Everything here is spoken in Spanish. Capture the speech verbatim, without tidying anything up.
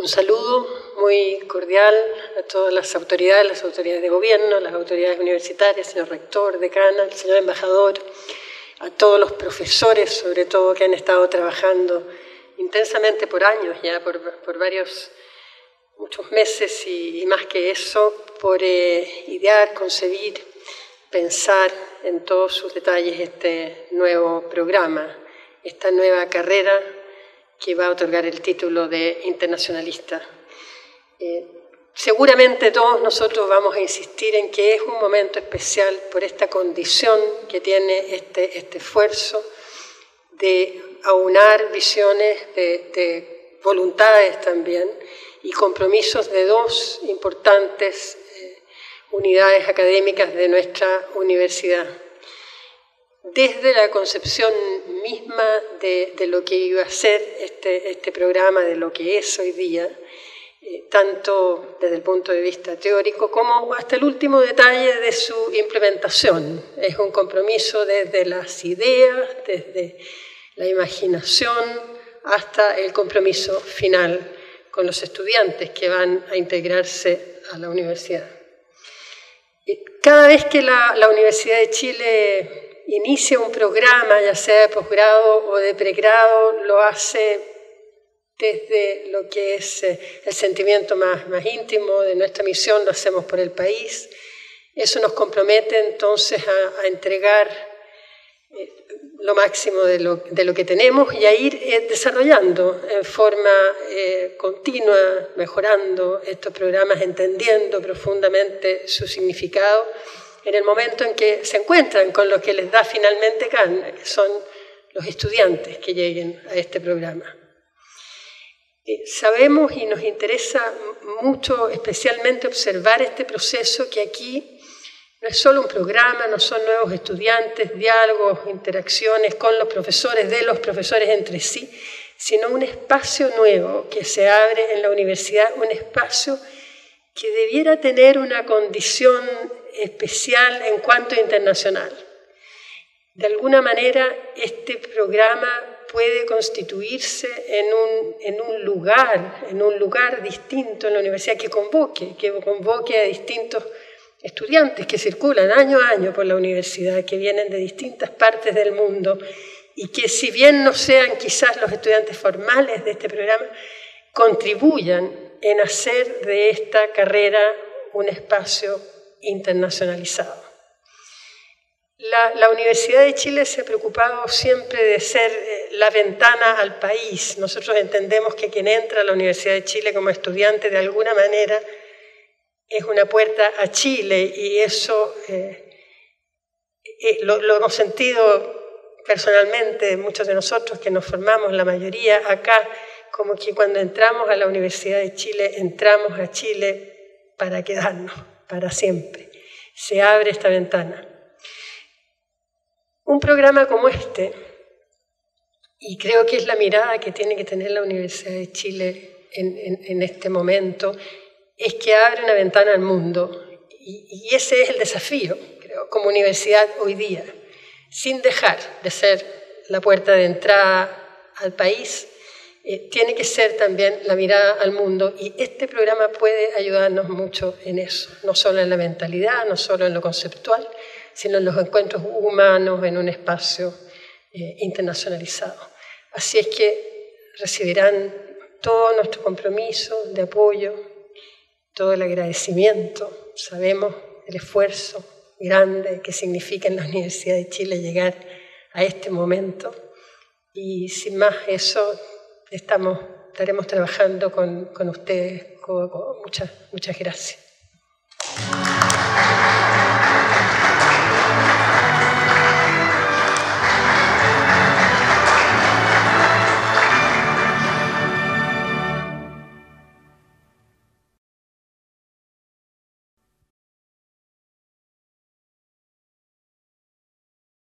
Un saludo muy cordial a todas las autoridades, las autoridades de gobierno, las autoridades universitarias, señor rector, decana, el señor embajador, a todos los profesores, sobre todo, que han estado trabajando intensamente por años ya, por, por varios, muchos meses y, y más que eso, por eh, idear, concebir, pensar en todos sus detalles este nuevo programa, esta nueva carrera que va a otorgar el título de internacionalista. Eh, seguramente todos nosotros vamos a insistir en que es un momento especial por esta condición que tiene este, este esfuerzo de aunar visiones, de, de voluntades también y compromisos de dos importantes eh, unidades académicas de nuestra universidad. Desde la concepción misma de, de lo que iba a ser este, este programa, de lo que es hoy día, eh, tanto desde el punto de vista teórico como hasta el último detalle de su implementación. Es un compromiso desde las ideas, desde la imaginación, hasta el compromiso final con los estudiantes que van a integrarse a la universidad. Cada vez que la, la Universidad de Chile inicia un programa, ya sea de posgrado o de pregrado, lo hace desde lo que es el sentimiento más, más íntimo de nuestra misión, lo hacemos por el país. Eso nos compromete entonces a, a entregar eh, lo máximo de lo, de lo que tenemos y a ir eh, desarrollando en forma eh, continua, mejorando estos programas, entendiendo profundamente su significado en el momento en que se encuentran con lo que les da finalmente carne, que son los estudiantes que lleguen a este programa. Eh, sabemos y nos interesa mucho, especialmente, observar este proceso que aquí no es solo un programa, no son nuevos estudiantes, diálogos, interacciones con los profesores, de los profesores entre sí, sino un espacio nuevo que se abre en la universidad, un espacio que debiera tener una condición especial en cuanto a internacional. De alguna manera, este programa puede constituirse en un, en un lugar, en un lugar distinto en la universidad que convoque, que convoque a distintos estudiantes que circulan año a año por la universidad, que vienen de distintas partes del mundo y que, si bien no sean quizás los estudiantes formales de este programa, contribuyan en hacer de esta carrera un espacio internacionalizado. La, la Universidad de Chile se ha preocupado siempre de ser eh, la ventana al país. Nosotros entendemos que quien entra a la Universidad de Chile como estudiante de alguna manera es una puerta a Chile y eso eh, eh, lo, lo hemos sentido personalmente muchos de nosotros que nos formamos, la mayoría acá, como que cuando entramos a la Universidad de Chile, entramos a Chile para quedarnos, para siempre. Se abre esta ventana. Un programa como este, y creo que es la mirada que tiene que tener la Universidad de Chile en, en, en este momento, es que abre una ventana al mundo. Y, y ese es el desafío, creo, como universidad hoy día, sin dejar de ser la puerta de entrada al país. Eh, tiene que ser también la mirada al mundo y este programa puede ayudarnos mucho en eso, no solo en la mentalidad, no solo en lo conceptual, sino en los encuentros humanos en un espacio eh, internacionalizado. Así es que recibirán todo nuestro compromiso de apoyo, todo el agradecimiento. Sabemos el esfuerzo grande que significa en la Universidad de Chile llegar a este momento y sin más eso Estamos, estaremos trabajando con, con ustedes. Con, con muchas, muchas gracias.